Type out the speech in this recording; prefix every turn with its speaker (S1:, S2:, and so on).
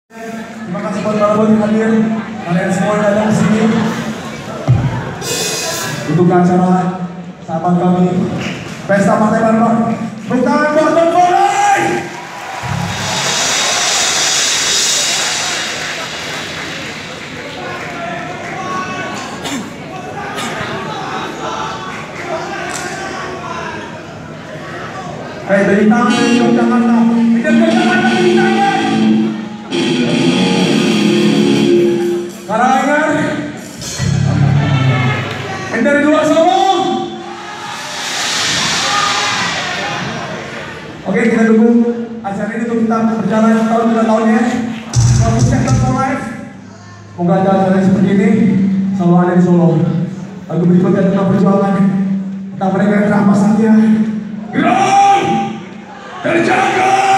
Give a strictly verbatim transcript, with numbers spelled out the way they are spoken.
S1: Terima kasih buat para yang hadir, kalian semua yang datang ke sini untuk acara sahabat kami Pesta Partai Barbar. Tepuk tangan buat Tom Foley. Hei, dari tangan, dari Jakarta, dari Jakarta, dari tangan. Karanganyar, yang dari luar Solo. Oke, kita dukung acara ini untuk kita berjalan tahun ke tahunnya. Fokusnya tetap for life. Semoga acara seperti ini selalu ada di Solo. Lagu berikutnya tentang perjuangan, tentang mereka yang teramat saja. Gerang! Terjaga!